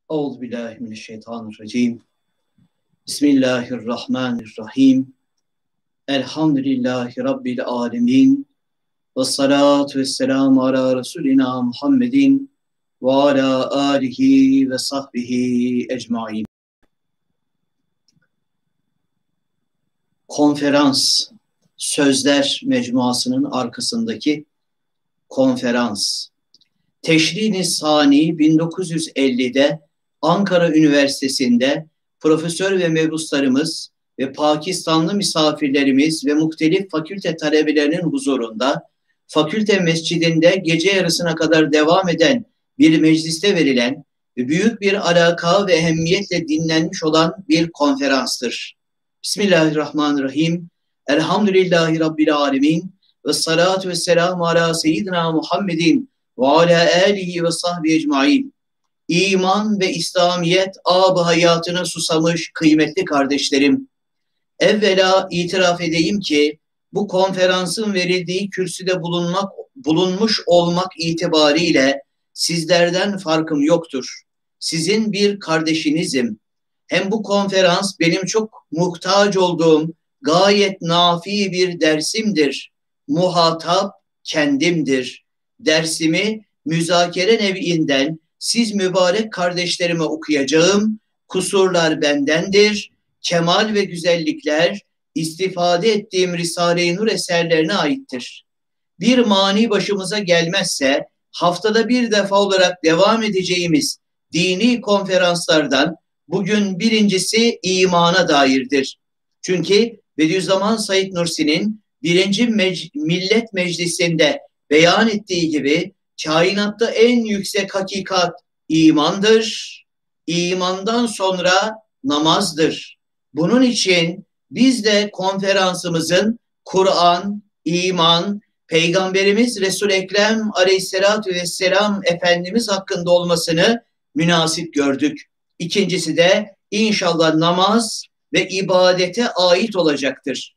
Euzubillahimineşşeytanirracim. Bismillahirrahmanirrahim. Elhamdülillahi Rabbil alemin. Ve salatu ve selamu ala Resulina Muhammedin ve ala alihi ve sahbihi ecmain. Konferans, Sözler Mecmuası'nın arkasındaki konferans. Teşrin-i Sani 1950'de Ankara Üniversitesi'nde profesör ve mebuslarımız ve Pakistanlı misafirlerimiz ve muhtelif fakülte talebelerinin huzurunda fakülte mescidinde gece yarısına kadar devam eden bir mecliste verilen ve büyük bir alaka ve ehemmiyetle dinlenmiş olan bir konferanstır. Bismillahirrahmanirrahim. Elhamdülillahi Rabbil alemin. Ve salatu ve selamu ala seyyidina Muhammedin ve ala alihi ve sahbihi ecmain. İman ve İslamiyet ab-ı hayatına susamış kıymetli kardeşlerim. Evvela itiraf edeyim ki bu konferansın verildiği kürsüde bulunmuş olmak itibariyle sizlerden farkım yoktur. Sizin bir kardeşinizim. Hem bu konferans benim çok muhtaç olduğum gayet nafi bir dersimdir. Muhatap kendimdir. Dersimi müzakere nev'inden siz mübarek kardeşlerime okuyacağım. Kusurlar bendendir. Kemal ve güzellikler istifade ettiğim Risale-i Nur eserlerine aittir. Bir mani başımıza gelmezse haftada bir defa olarak devam edeceğimiz dini konferanslardan bugün birincisi imana dairdir. Çünkü Bediüzzaman Said Nursi'nin 1. Millet Meclisi'nde beyan ettiği gibi kainatta en yüksek hakikat imandır. İmandan sonra namazdır. Bunun için biz de konferansımızın Kur'an, iman, Peygamberimiz Resul-i Ekrem Aleyhisselatü Vesselam Efendimiz hakkında olmasını münasip gördük. İkincisi de inşallah namaz ve ibadete ait olacaktır.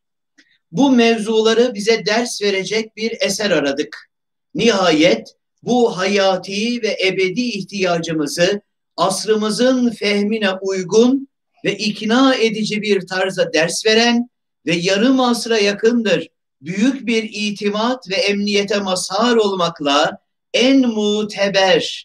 Bu mevzuları bize ders verecek bir eser aradık. Nihayet bu hayati ve ebedi ihtiyacımızı asrımızın fehmine uygun ve ikna edici bir tarzda ders veren ve yarım asra yakındır büyük bir itimat ve emniyete mazhar olmakla en muteber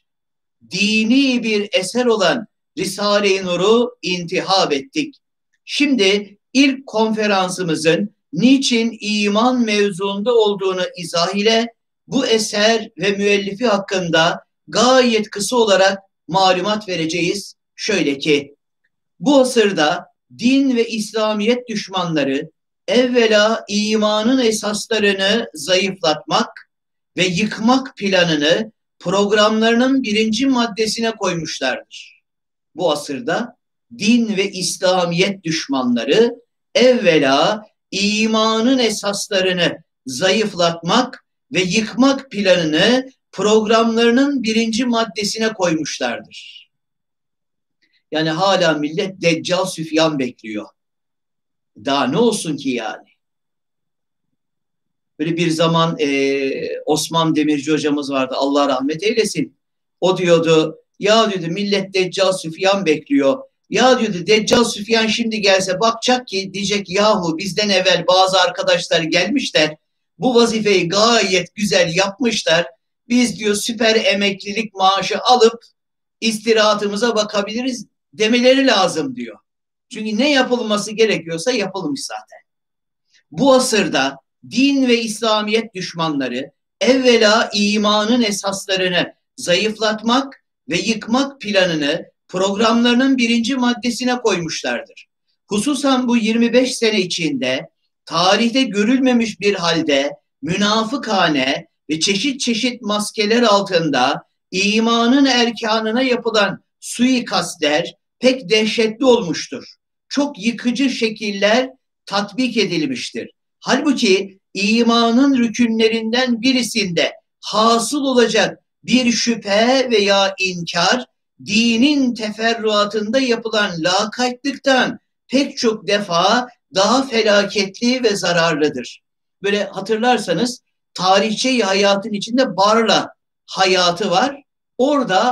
dini bir eser olan Risale-i Nur'u intihab ettik. Şimdi ilk konferansımızın niçin iman mevzuunda olduğunu izah ile bu eser ve müellifi hakkında gayet kısa olarak malumat vereceğiz. Şöyle ki, bu asırda din ve İslamiyet düşmanları evvela imanın esaslarını zayıflatmak ve yıkmak planını programlarının 1. maddesine koymuşlardır. Bu asırda din ve İslamiyet düşmanları evvela imanın esaslarını zayıflatmak ve yıkmak planını programlarının 1. maddesine koymuşlardır. Yani hala millet Deccal Süfyan bekliyor. Daha ne olsun ki yani? Böyle bir zaman Osman Demirci hocamız vardı, Allah rahmet eylesin. O diyordu, ya diyordu millet Deccal Süfyan bekliyor. Ya diyordu Deccal Süfyan şimdi gelse bakacak ki diyecek yahu bizden evvel bazı arkadaşlar gelmişler. Bu vazifeyi gayet güzel yapmışlar. Biz diyor süper emeklilik maaşı alıp istirahatımıza bakabiliriz demeleri lazım diyor. Çünkü ne yapılması gerekiyorsa yapılmış zaten. Bu asırda din ve İslamiyet düşmanları evvela imanın esaslarını zayıflatmak ve yıkmak planını programlarının 1. maddesine koymuşlardır. Hususan bu 25 sene içinde tarihte görülmemiş bir halde münafıkane ve çeşit çeşit maskeler altında imanın erkanına yapılan suikastler pek dehşetli olmuştur. Çok yıkıcı şekiller tatbik edilmiştir. Halbuki imanın rükünlerinden birisinde hasıl olacak bir şüphe veya inkar, dinin teferruatında yapılan lakaytlıktan pek çok defa daha felaketli ve zararlıdır. Böyle hatırlarsanız tarihçe hayatın içinde Barla hayatı var. Orada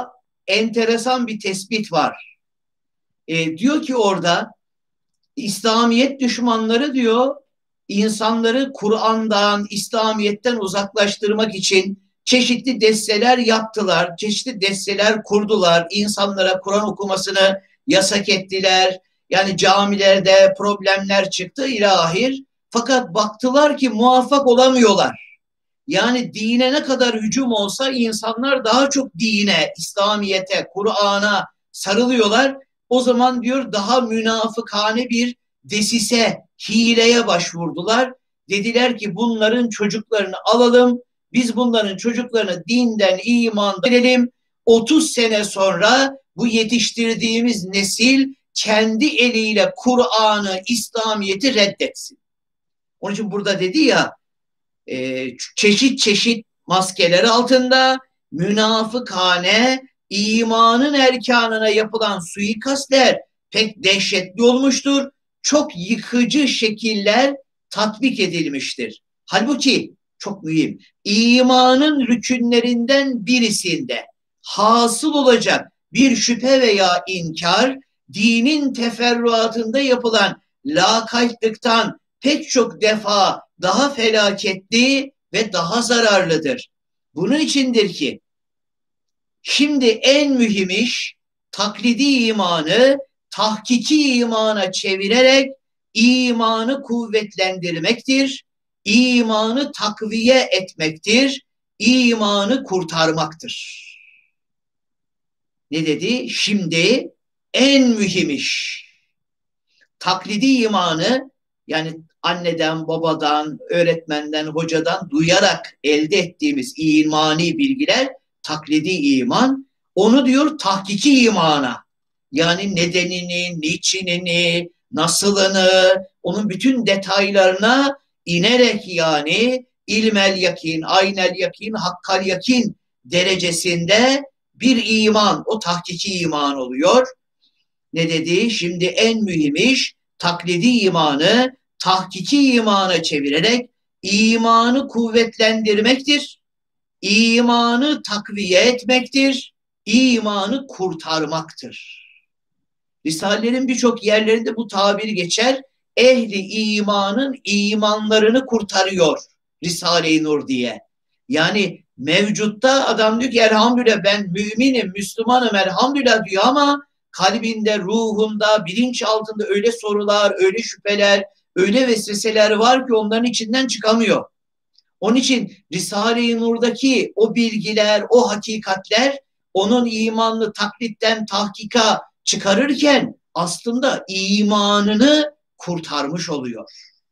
enteresan bir tespit var. Diyor ki orada İslamiyet düşmanları diyor insanları Kur'an'dan, İslamiyet'ten uzaklaştırmak için çeşitli desteler yaptılar, çeşitli desteler kurdular, insanlara Kur'an okumasını yasak ettiler. Yani camilerde problemler çıktı ilahir. Fakat baktılar ki muvaffak olamıyorlar. Yani dine ne kadar hücum olsa insanlar daha çok dine, İslamiyet'e, Kur'an'a sarılıyorlar. O zaman diyor daha münafıkane bir desise, hileye başvurdular. Dediler ki bunların çocuklarını alalım, biz bunların çocuklarını dinden, imandan verelim. 30 sene sonra bu yetiştirdiğimiz nesil kendi eliyle Kur'an'ı, İslamiyet'i reddetsin. Onun için burada dedi ya, çeşit çeşit maskeler altında münafıkane imanın erkanına yapılan suikastler pek dehşetli olmuştur. Çok yıkıcı şekiller tatbik edilmiştir. Halbuki çok mühim, imanın rükünlerinden birisinde hasıl olacak bir şüphe veya inkar, dinin teferruatında yapılan lakaytlıktan pek çok defa daha felaketli ve daha zararlıdır. Bunun içindir ki şimdi en mühim iş taklidi imanı tahkiki imana çevirerek imanı kuvvetlendirmektir, imanı takviye etmektir, imanı kurtarmaktır. Ne dedi? Şimdi en mühim iş taklidi imanı, yani anneden, babadan, öğretmenden, hocadan duyarak elde ettiğimiz imani bilgiler taklidi iman. Onu diyor tahkiki imana. Yani nedenini, niçinini, nasılını, onun bütün detaylarına inerek yani ilmel yakin, aynel yakin, hakkal yakin derecesinde bir iman, o tahkiki iman oluyor. Ne dedi? Şimdi en mühim iş taklidi imanı tahkiki imana çevirerek imanı kuvvetlendirmektir, imanı takviye etmektir, imanı kurtarmaktır. Risalelerin birçok yerlerinde bu tabir geçer. Ehli imanın imanlarını kurtarıyor Risale-i Nur diye. Yani mevcutta adam diyor ki elhamdülillah ben müminim, Müslümanım elhamdülillah diyor ama kalbinde, ruhunda, bilinç altında öyle sorular, öyle şüpheler, öyle vesveseler var ki onların içinden çıkamıyor. Onun için Risale-i Nur'daki o bilgiler, o hakikatler onun imanını taklitten tahkika çıkarırken aslında imanını kurtarmış oluyor.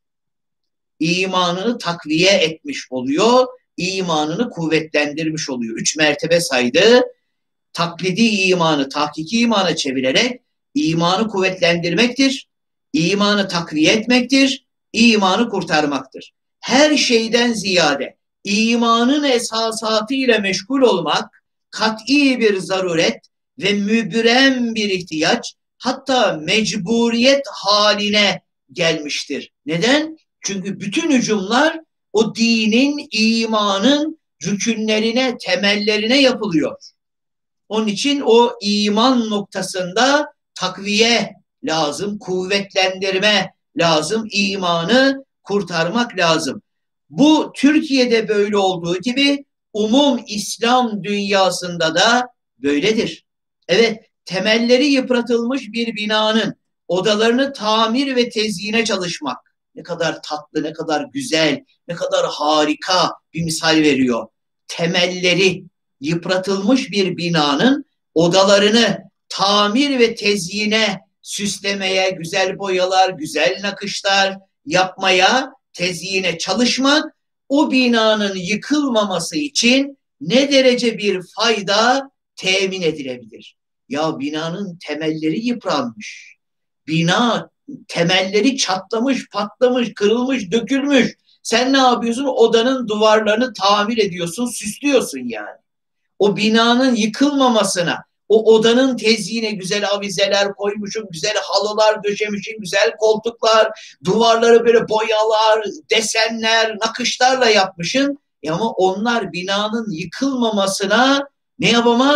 İmanını takviye etmiş oluyor, imanını kuvvetlendirmiş oluyor. 3 mertebe saydı. Taklidi imanı tahkiki imana çevirerek imanı kuvvetlendirmektir, imanı takviye etmektir, imanı kurtarmaktır. Her şeyden ziyade imanın esasatı ile meşgul olmak kat'i bir zaruret ve mübrem bir ihtiyaç, hatta mecburiyet haline gelmiştir. Neden? Çünkü bütün hücumlar o dinin, imanın rükünlerine, temellerine yapılıyor. Onun için o iman noktasında takviye lazım, kuvvetlendirme lazım, imanı kurtarmak lazım. Bu Türkiye'de böyle olduğu gibi umum İslam dünyasında da böyledir. Evet, temelleri yıpratılmış bir binanın odalarını tamir ve tezyine çalışmak ne kadar tatlı, ne kadar güzel, ne kadar harika bir misal veriyor. Temelleri yıpratılmış bir binanın odalarını tamir ve tezyine, süslemeye, güzel boyalar, güzel nakışlar yapmaya, tezyine çalışmak, o binanın yıkılmaması için ne derece bir fayda temin edilebilir? Ya binanın temelleri yıpranmış. Bina temelleri çatlamış, patlamış, kırılmış, dökülmüş. Sen ne yapıyorsun? Odanın duvarlarını tamir ediyorsun, süslüyorsun yani. O binanın yıkılmamasına, o odanın tezyine güzel avizeler koymuşum, güzel halılar döşemişim, güzel koltuklar, duvarları böyle boyalar, desenler, nakışlarla yapmışım. Ama onlar binanın yıkılmamasına ne yapamaz?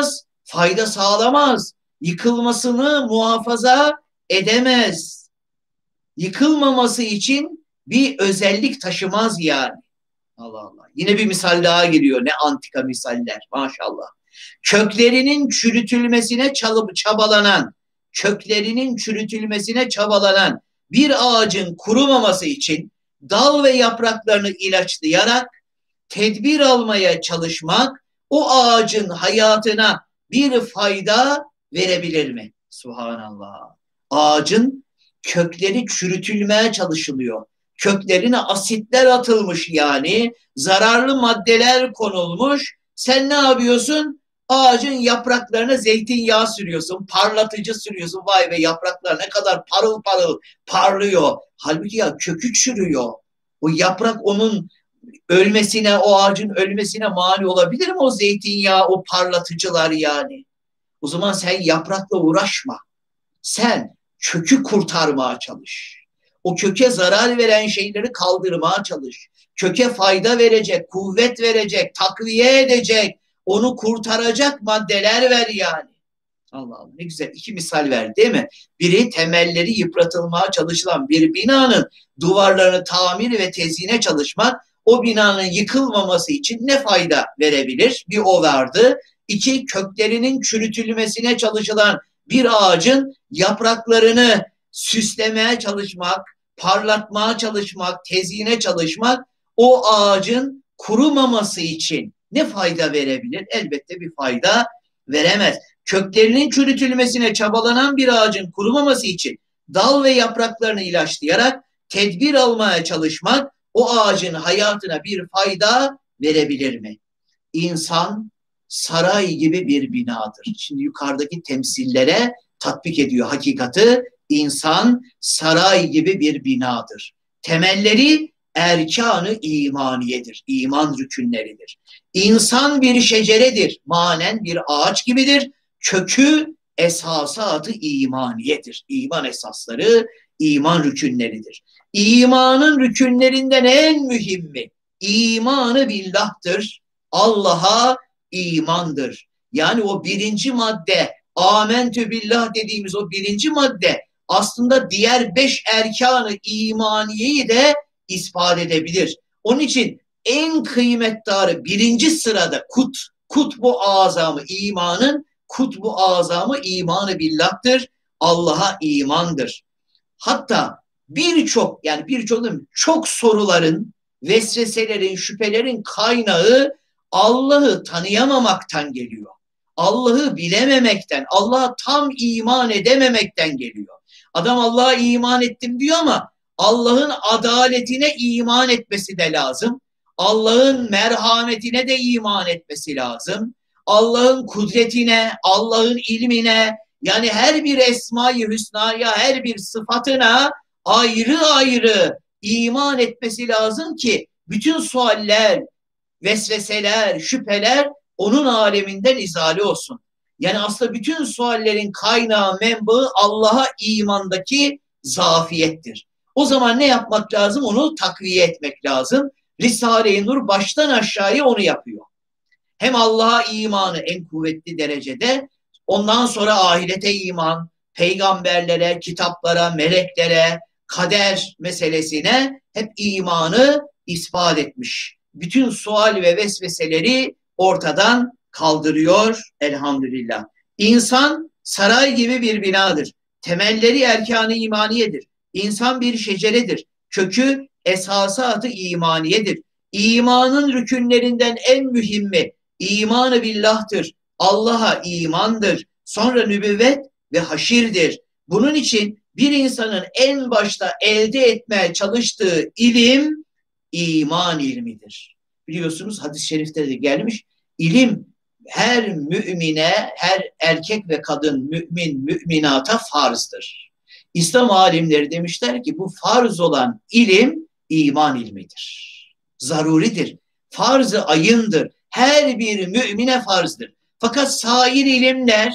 fayda sağlamaz. Yıkılmasını muhafaza edemez. Yıkılmaması için bir özellik taşımaz yani. Allah Allah. Yine bir misal daha geliyor. Ne antika misaller. Maşallah. Köklerinin çürütülmesine çabalanan bir ağacın kurumaması için dal ve yapraklarını ilaçlayarak tedbir almaya çalışmak o ağacın hayatına bir fayda verebilir mi? Subhanallah. Ağacın kökleri çürütülmeye çalışılıyor. Köklerine asitler atılmış yani. Zararlı maddeler konulmuş. Sen ne yapıyorsun? Ağacın yapraklarına zeytinyağı sürüyorsun. Parlatıcı sürüyorsun. Vay be, yapraklar ne kadar parıl parıl parlıyor. Halbuki ya kökü çürüyor. O yaprak onun ölmesine, o ağacın ölmesine mani olabilir mi o zeytinyağı, o parlatıcılar yani? O zaman sen yaprakla uğraşma. Sen kökü kurtarmaya çalış. O köke zarar veren şeyleri kaldırmaya çalış. Köke fayda verecek, kuvvet verecek, takviye edecek, onu kurtaracak maddeler ver yani. Allah Allah, ne güzel iki misal verdi değil mi? Biri temelleri yıpratılmaya çalışılan bir binanın duvarlarını tamir ve tezyiine çalışmak, o binanın yıkılmaması için ne fayda verebilir? Bir o vardı. İki, köklerinin çürütülmesine çalışılan bir ağacın yapraklarını süslemeye çalışmak, parlatmaya çalışmak, tezyine çalışmak o ağacın kurumaması için ne fayda verebilir? Elbette bir fayda veremez. Köklerinin çürütülmesine çabalanan bir ağacın kurumaması için dal ve yapraklarını ilaçlayarak tedbir almaya çalışmak o ağacın hayatına bir fayda verebilir mi? İnsan saray gibi bir binadır. Şimdi yukarıdaki temsillere tatbik ediyor hakikati. İnsan saray gibi bir binadır. Temelleri erkanı imaniyedir. İman rükünleridir. İnsan bir şeceredir. Manen bir ağaç gibidir. Kökü esasatı imaniyedir. İman esasları, iman rükünleridir. İmanın rükünlerinden en mühimi imanı billah'tır. Allah'a imandır. Yani o birinci madde, amentü billah dediğimiz o birinci madde aslında diğer 5 erkanı imaniyeyi de ispat edebilir. Onun için en kıymetdarı birinci sırada kutbu azamı imanın, kutbu azamı imanı billah'tır. Allah'a imandır. Hatta çok soruların, vesveselerin, şüphelerin kaynağı Allah'ı tanıyamamaktan geliyor. Allah'ı bilememekten, Allah'a tam iman edememekten geliyor. Adam Allah'a iman ettim diyor ama Allah'ın adaletine iman etmesi de lazım. Allah'ın merhametine de iman etmesi lazım. Allah'ın kudretine, Allah'ın ilmine, yani her bir esma-i hüsnaya, her bir sıfatına ayrı ayrı iman etmesi lazım ki bütün sualler, vesveseler, şüpheler onun aleminden izale olsun. Yani aslında bütün suallerin kaynağı, menbaı Allah'a imandaki zafiyettir. O zaman ne yapmak lazım? Onu takviye etmek lazım. Risale-i Nur baştan aşağıya onu yapıyor. Hem Allah'a imanı en kuvvetli derecede, ondan sonra ahirete iman, peygamberlere, kitaplara, meleklere, kader meselesine hep imanı ispat etmiş. Bütün sual ve vesveseleri ortadan kaldırıyor elhamdülillah. İnsan saray gibi bir binadır. Temelleri erkan-ı imaniyedir. İnsan bir şeceredir. Kökü esasatı imaniyedir. İmanın rükünlerinden en mühimi iman-ı billah'tır. Allah'a imandır. Sonra nübüvvet ve haşirdir. Bunun için bir insanın en başta elde etmeye çalıştığı ilim iman ilmidir. Biliyorsunuz hadis-i şerifte de gelmiş. İlim her mümine, her erkek ve kadın mümin, müminata farzdır. İslam alimleri demişler ki bu farz olan ilim iman ilmidir. Zaruridir. Farz-ı ayındır. Her bir mümine farzdır. Fakat sair ilimler,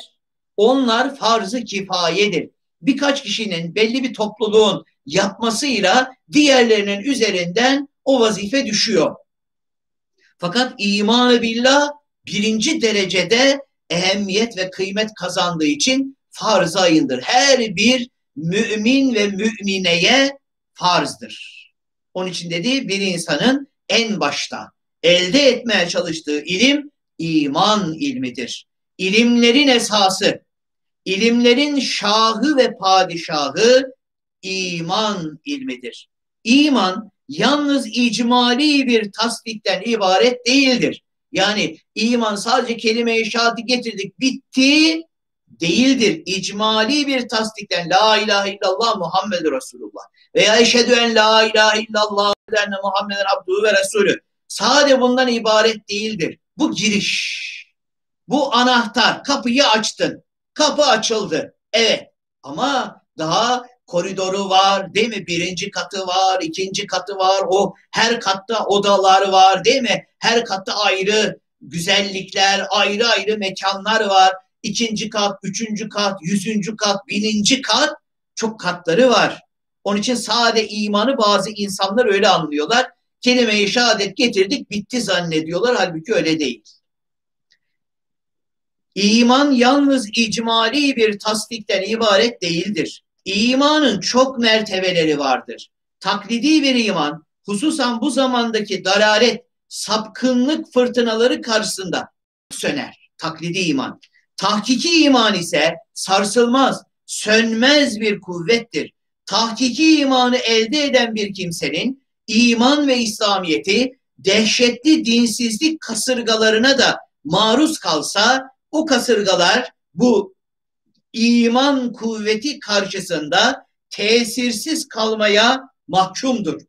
onlar farz-ı kifayedir. Birkaç kişinin, belli bir topluluğun yapmasıyla diğerlerinin üzerinden o vazife düşüyor. Fakat iman-ı billah birinci derecede ehemmiyet ve kıymet kazandığı için farz ayındır. Her bir mümin ve mümineye farzdır. Onun için dedi bir insanın en başta elde etmeye çalıştığı ilim iman ilmidir. İlimlerin esası, ilimlerin şahı ve padişahı iman ilmidir. İman yalnız icmali bir tasdikten ibaret değildir. Yani iman sadece kelime-i şehadeti getirdik bitti değildir. İcmali bir tasdikten la ilahe illallah Muhammed Resulullah veya eşhedü en la ilahe illallah ve enne Muhammeden abduhu ve resulü. Sadece bundan ibaret değildir. Bu giriş. Bu anahtar. Kapıyı açtın. Kapı açıldı. Evet. Ama daha koridoru var değil mi? Birinci katı var, ikinci katı var. O her katta odalar var değil mi? Her katta ayrı güzellikler, ayrı ayrı mekanlar var. İkinci kat, üçüncü kat, 100. kat, 1000. kat çok katları var. Onun için sade imanı bazı insanlar öyle anlıyorlar. Kelime-i şehadet getirdik bitti zannediyorlar. Halbuki öyle değil. İman yalnız icmali bir tasdikten ibaret değildir. İmanın çok mertebeleri vardır. Taklidi bir iman, hususan bu zamandaki dalalet, sapkınlık fırtınaları karşısında söner. Taklidi iman. Tahkiki iman ise sarsılmaz, sönmez bir kuvvettir. Tahkiki imanı elde eden bir kimsenin iman ve İslamiyeti dehşetli dinsizlik kasırgalarına da maruz kalsa o kasırgalar bu iman kuvveti karşısında tesirsiz kalmaya mahkumdur.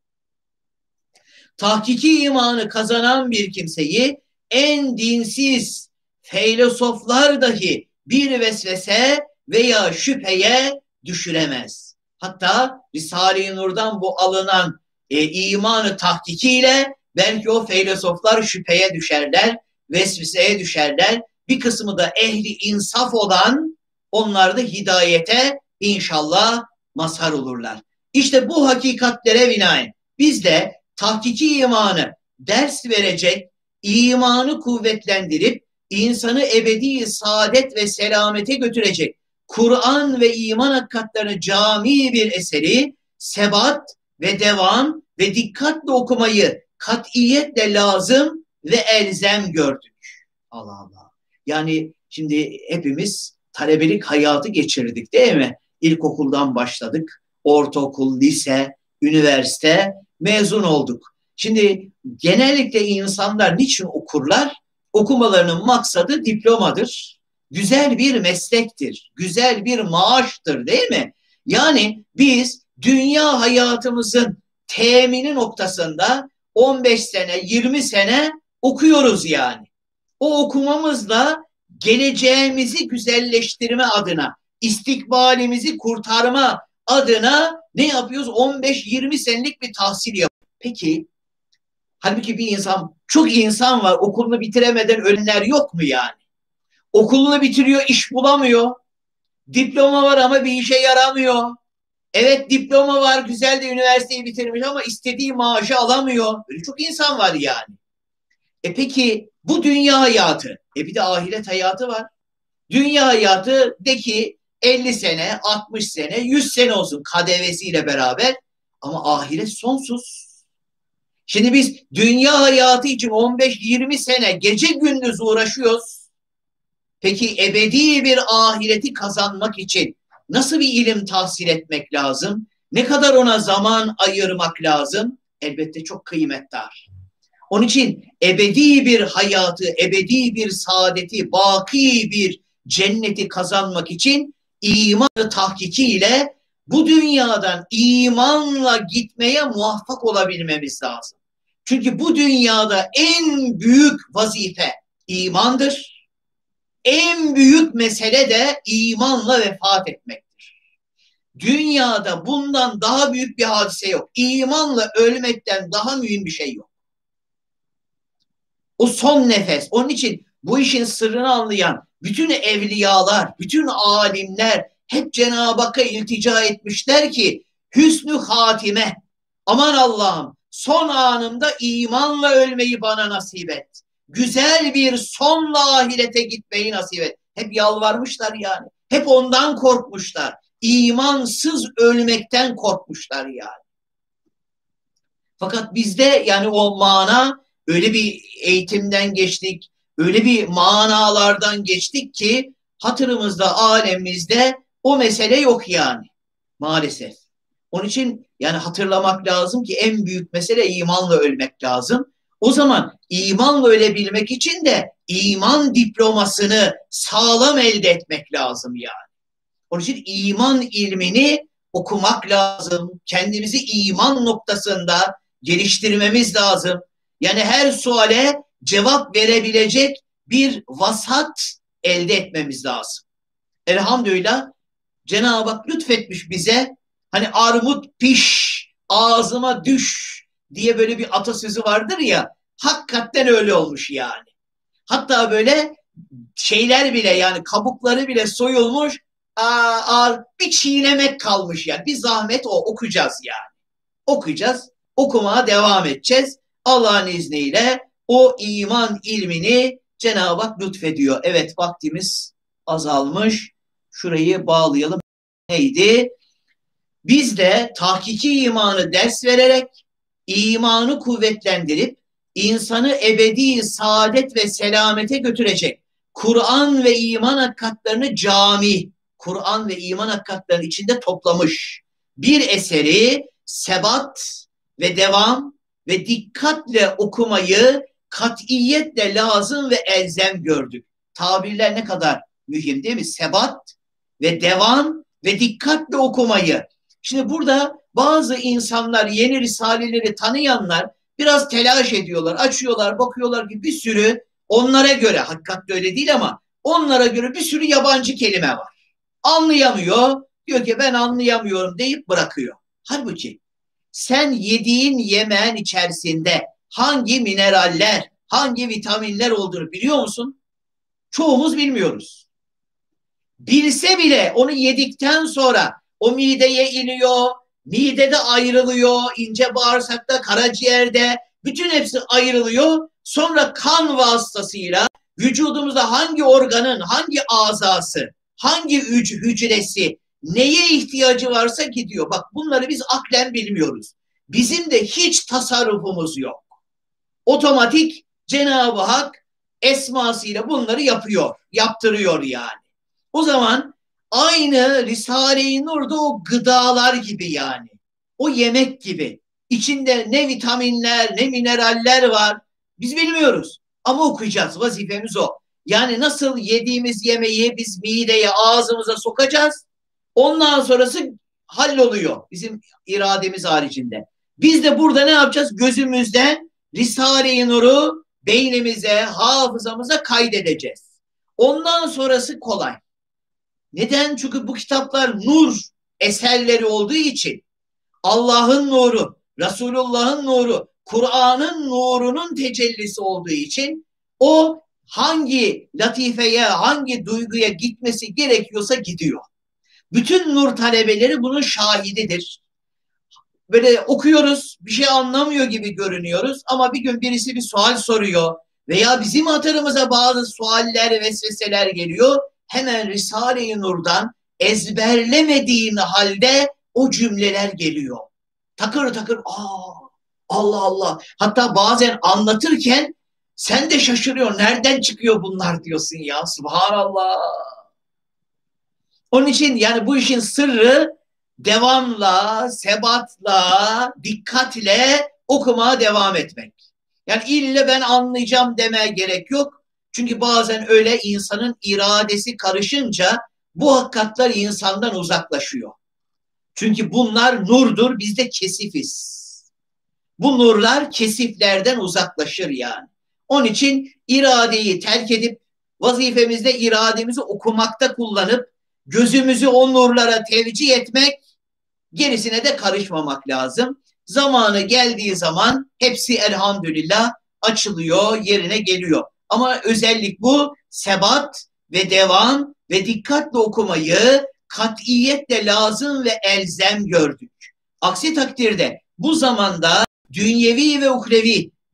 Tahkiki imanı kazanan bir kimseyi en dinsiz filozoflar dahi bir vesvese veya şüpheye düşüremez. Hatta Risale-i Nur'dan bu alınan imanı tahkikiyle belki o filozoflar şüpheye düşerler, vesveseye düşerler. Bir kısmı da ehli insaf olan onlar da hidayete inşallah mazhar olurlar. İşte bu hakikatlere binaen biz de tahkiki imanı ders verecek, imanı kuvvetlendirip insanı ebedi saadet ve selamete götürecek Kur'an ve iman hakikatlerine cami bir eseri sebat ve devam ve dikkatle okumayı katiyetle lazım ve elzem gördük. Allah Allah. Yani şimdi hepimiz talebelik hayatı geçirdik değil mi? İlkokuldan başladık, ortaokul, lise, üniversite, mezun olduk. Şimdi genellikle insanlar niçin okurlar? Okumalarının maksadı diplomadır. Güzel bir meslektir, güzel bir maaştır değil mi? Yani biz dünya hayatımızın temini noktasında 15 sene, 20 sene okuyoruz yani. O okumamızla geleceğimizi güzelleştirme adına, istikbalimizi kurtarma adına ne yapıyoruz? 15-20 senelik bir tahsil yapıyoruz. Peki, halbuki bir insan, çok insan var okulunu bitiremeden ölenler yok mu yani? Okulunu bitiriyor, iş bulamıyor. Diploma var ama bir işe yaramıyor. Evet diploma var, güzel de üniversiteyi bitirmiş ama istediği maaşı alamıyor. Böyle çok insan var yani. Peki bu dünya hayatı, bir de ahiret hayatı var. Dünya hayatı de ki 50 sene, 60 sene, 100 sene olsun KDV'siyle beraber ama ahiret sonsuz. Şimdi biz dünya hayatı için 15-20 sene gece gündüz uğraşıyoruz. Peki ebedi bir ahireti kazanmak için nasıl bir ilim tahsil etmek lazım? Ne kadar ona zaman ayırmak lazım? Elbette çok kıymetdar. Onun için ebedi bir hayatı, ebedi bir saadeti, baki bir cenneti kazanmak için iman tahkikiyle bu dünyadan imanla gitmeye muvaffak olabilmemiz lazım. Çünkü bu dünyada en büyük vazife imandır. En büyük mesele de imanla vefat etmektir. Dünyada bundan daha büyük bir hadise yok. İmanla ölmekten daha mühim bir şey yok. O son nefes. Onun için bu işin sırrını anlayan bütün evliyalar, bütün alimler hep Cenab-ı Hakk'a iltica etmişler ki hüsnü hatime, aman Allah'ım son anımda imanla ölmeyi bana nasip et. güzel bir sonla ahirete gitmeyi nasip et. Hep yalvarmışlar yani. Hep ondan korkmuşlar. İmansız ölmekten korkmuşlar yani. Fakat bizde yani o mana, öyle bir eğitimden geçtik, öyle bir manalardan geçtik ki hatırımızda, alemimizde o mesele yok yani maalesef. Onun için yani hatırlamak lazım ki en büyük mesele imanla ölmek lazım. O zaman imanla ölebilmek için de iman diplomasını sağlam elde etmek lazım yani. Onun için iman ilmini okumak lazım. Kendimizi iman noktasında geliştirmemiz lazım. Yani her suale cevap verebilecek bir vasat elde etmemiz lazım. Elhamdülillah Cenab-ı Hak lütfetmiş bize. Hani armut piş, ağzıma düş diye böyle bir atasözü vardır ya. Hakikaten öyle olmuş yani. Hatta böyle şeyler bile, yani kabukları bile soyulmuş, bir çiğnemek kalmış yani. Bir zahmet o, okuyacağız yani. Okuyacağız, okumaya devam edeceğiz. Allah'ın izniyle o iman ilmini Cenab-ı Hak lütfediyor. Evet, vaktimiz azalmış. Şurayı bağlayalım. Neydi? Biz de tahkiki imanı ders vererek, imanı kuvvetlendirip, insanı ebedi saadet ve selamete götürecek Kur'an ve iman hakikatlerini cami, Kur'an ve iman hakikatlerinin içinde toplamış bir eseri sebat ve devam ve dikkatle okumayı katiyetle lazım ve elzem gördük. Tabirler ne kadar mühim değil mi? Sebat ve devam ve dikkatle okumayı. Şimdi burada bazı insanlar, yeni risaleleri tanıyanlar biraz telaş ediyorlar. Açıyorlar, bakıyorlar ki bir sürü, onlara göre, hakikaten öyle değil ama onlara göre bir sürü yabancı kelime var. Anlayamıyor. Diyor ki ben anlayamıyorum deyip bırakıyor. Halbuki sen yediğin yemeğin içerisinde hangi mineraller, hangi vitaminler olduğunu biliyor musun? Çoğumuz bilmiyoruz. Bilse bile onu yedikten sonra o mideye iniyor, midede ayrılıyor, ince bağırsakta, karaciğerde, bütün hepsi ayrılıyor. Sonra kan vasıtasıyla vücudumuzda hangi organın, hangi azası, hangi hücresi neye ihtiyacı varsa gidiyor. Bak, bunları biz aklen bilmiyoruz. Bizim de hiç tasarrufumuz yok. Otomatik Cenab-ı Hak esmasıyla bunları yapıyor, yaptırıyor yani. O zaman aynı Risale-i Nur'da o gıdalar gibi yani. O yemek gibi. İçinde ne vitaminler, ne mineraller var. Biz bilmiyoruz. Ama okuyacağız. Vazifemiz o. Yani nasıl yediğimiz yemeği biz mideye, ağzımıza sokacağız. Ondan sonrası halloluyor. Bizim irademiz haricinde. Biz de burada ne yapacağız? Gözümüzden Risale-i Nur'u beynimize, hafızamıza kaydedeceğiz. Ondan sonrası kolay. Neden? Çünkü bu kitaplar nur eserleri olduğu için, Allah'ın nuru, Resulullah'ın nuru, Kur'an'ın nurunun tecellisi olduğu için o hangi latifeye, hangi duyguya gitmesi gerekiyorsa gidiyor. Bütün nur talebeleri bunun şahididir. Böyle okuyoruz, bir şey anlamıyor gibi görünüyoruz ama bir gün birisi bir sual soruyor veya bizim hatırımıza bazı sualler, vesveseler geliyor. Hemen Risale-i Nur'dan ezberlemediğin halde o cümleler geliyor. Takır takır, Allah Allah. Hatta bazen anlatırken sen de şaşırıyorsun. Nereden çıkıyor bunlar diyorsun ya. Subhanallah. Onun için yani bu işin sırrı devamla, sebatla, dikkatle okumaya devam etmek. Yani ille ben anlayacağım demeye gerek yok. Çünkü bazen öyle insanın iradesi karışınca bu hakikatler insandan uzaklaşıyor. Çünkü bunlar nurdur, biz de kesifiz. Bu nurlar kesiflerden uzaklaşır yani. Onun için iradeyi terk edip vazifemizde irademizi okumakta kullanıp gözümüzü o nurlara tevcih etmek, gerisine de karışmamak lazım. Zamanı geldiği zaman hepsi elhamdülillah açılıyor, yerine geliyor. Ama özellik bu, sebat ve devam ve dikkatle okumayı katiyetle lazım ve elzem gördük. Aksi takdirde bu zamanda dünyevi ve uhrevi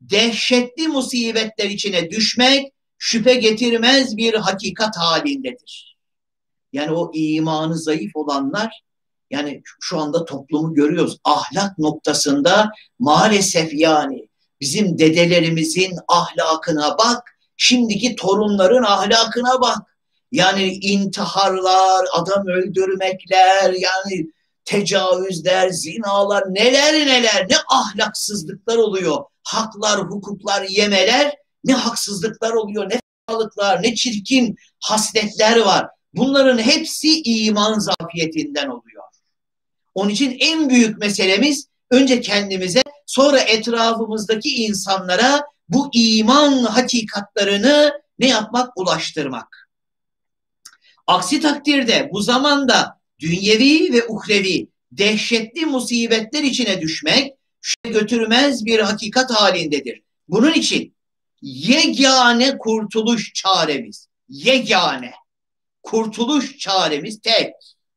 dehşetli musibetler içine düşmek şüphe getirmez bir hakikat halindedir. Yani o imanı zayıf olanlar, yani şu anda toplumu görüyoruz. Ahlak noktasında maalesef yani bizim dedelerimizin ahlakına bak, şimdiki torunların ahlakına bak. Yani intiharlar, adam öldürmekler, yani tecavüzler, zinalar, neler neler, ne ahlaksızlıklar oluyor. Haklar, hukuklar yemeler, ne haksızlıklar oluyor, ne fenalıklar, ne çirkin hasletler var. Bunların hepsi iman zafiyetinden oluyor. Onun için en büyük meselemiz önce kendimize, sonra etrafımızdaki insanlara bu iman hakikatlarını ne yapmak? Ulaştırmak. Aksi takdirde bu zamanda dünyevi ve uhrevi dehşetli musibetler içine düşmek götürmez bir hakikat halindedir. Bunun için yegane kurtuluş çaremiz, yegane kurtuluş çaremiz tek.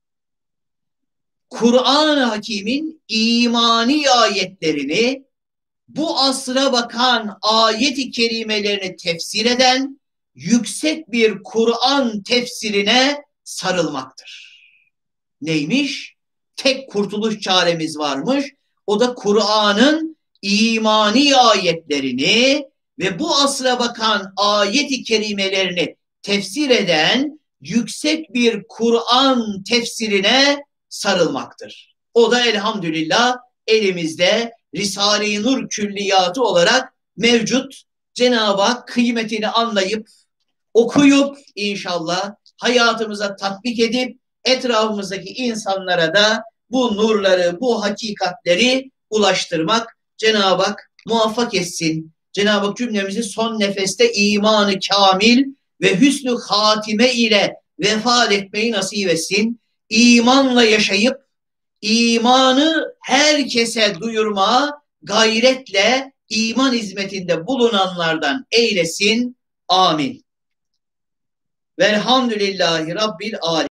Kur'an-ı Hakim'in imani ayetlerini, bu asra bakan ayet-i kerimelerini tefsir eden yüksek bir Kur'an tefsirine sarılmaktır. Neymiş? Tek kurtuluş çaremiz varmış. O da Kur'an'ın imani ayetlerini ve bu asra bakan ayet-i kerimelerini tefsir eden yüksek bir Kur'an tefsirine sarılmaktır. O da elhamdülillah elimizde Risale-i Nur külliyatı olarak mevcut. Cenab-ı Hak kıymetini anlayıp, okuyup inşallah hayatımıza tatbik edip etrafımızdaki insanlara da bu nurları, bu hakikatleri ulaştırmak Cenab-ı Hak muvaffak etsin. Cenab-ı Hak cümlemizi son nefeste imanı kamil ve hüsnü hatime ile vefat etmeyi nasip etsin. İmanla yaşayıp imanı herkese duyurmaya gayretle iman hizmetinde bulunanlardan eylesin. Amin. Velhamdülillahi Rabbil alemin.